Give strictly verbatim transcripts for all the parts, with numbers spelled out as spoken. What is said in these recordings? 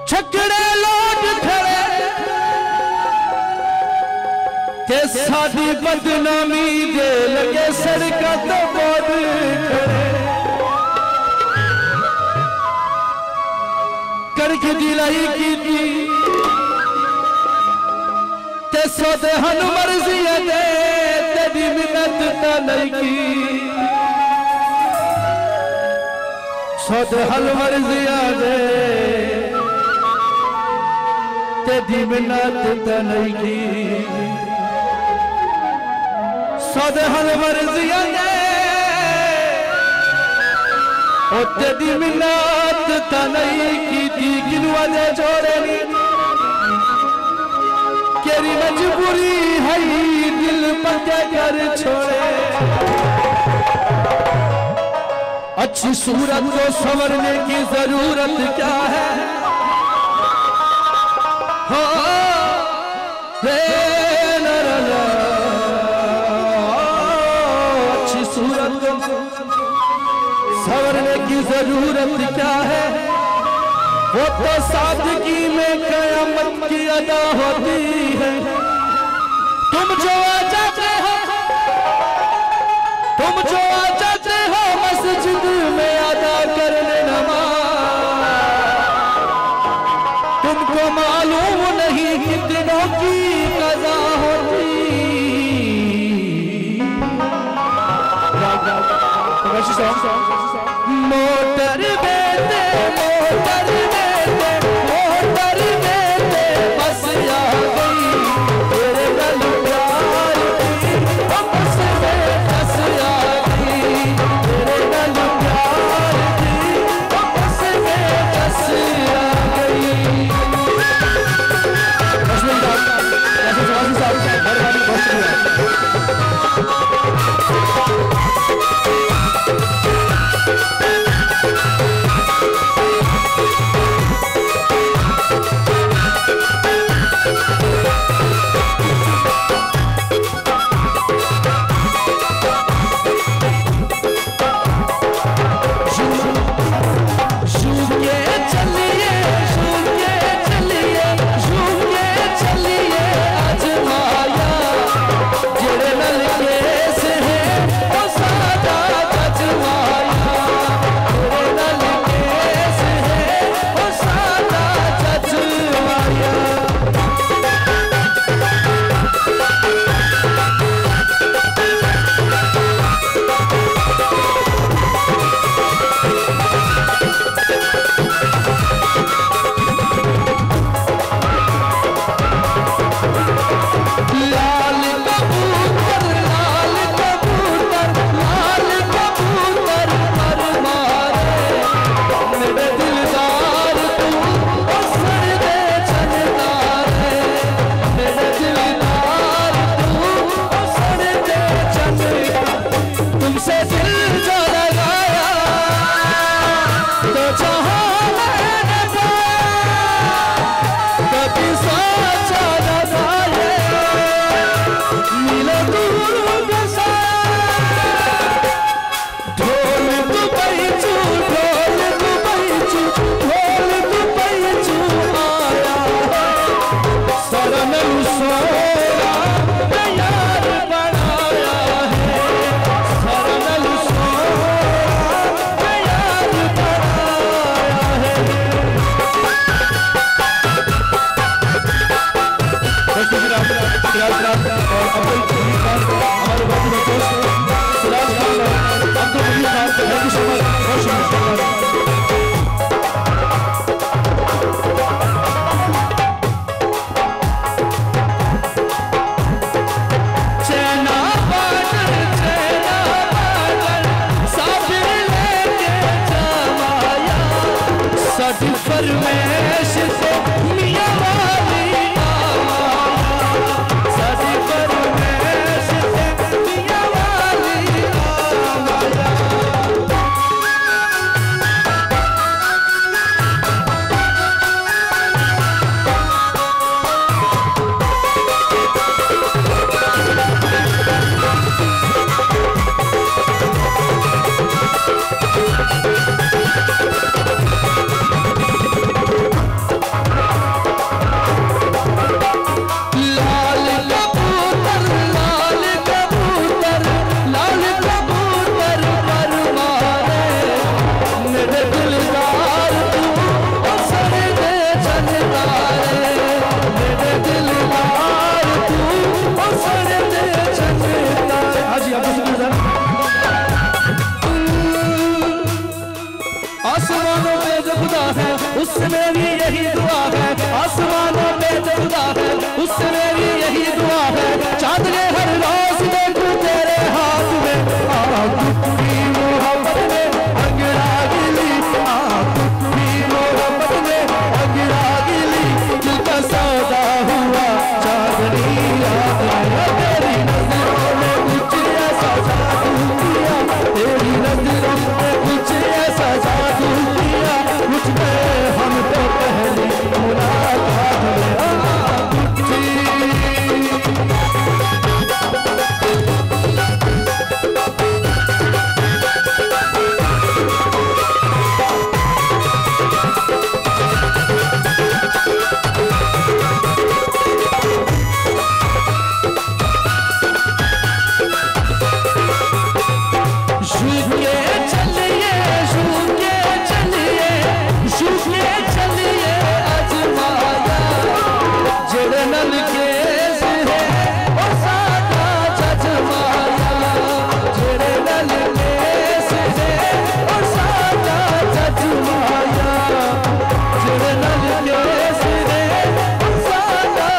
छकड़े लोट खड़े ते साडी बदनामी दे लगे सड़क तो बोद खड़े कड़क दिलाई की ते सोदे हन मर्जी दे तेरी मिन्नत ता नहीं की सोदे हल मर्जी दे तेरी मिन्नत ता नहीं की सोदे हल मर्जी दे ओ तेरी मिन्नत ता नहीं की दी गिनवा दे जोड़े नी तेरी मजबूरी है दिल पक्के कर छोड़े अच्छी सूरत को संवरने की जरूरत क्या है हो रे नरला अच्छी सूरत को संवरने की जरूरत क्या है वो तो सादगी में कयामत की अदा होती है तुम जो आ जाते हो तुम जो आ जाते हो मस्जिद में अदा करने नमाज तुमको मालूम नहीं कितनों की कज़ा होती मोटर बेटे मोटर मोटर बेटे बस आ गई तेरे गल प्यार की बस में बस आ गई तेरे गल प्यार की बस में बस आ गई खुदा है उसमें भी यही दुआ है, आसमानों पे जो खुदा है उसमें भी यही दुआ है। चांद के हर रोज देखूं तेरे हाथ में आपकी मोहब्बत में अंगड़ा गिली, आपकी मोहब्बत में अंगड़ा गिली, दिल का सौदा हुआ चांदनी रात में। तेरी नजरों में कुछ ऐसा जादू किया, तेरी नजरों में कुछ ऐसा जादू किया, कुछ में हम तो पहली मुलाकात में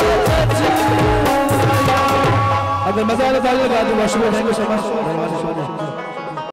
मजा आ रहा है।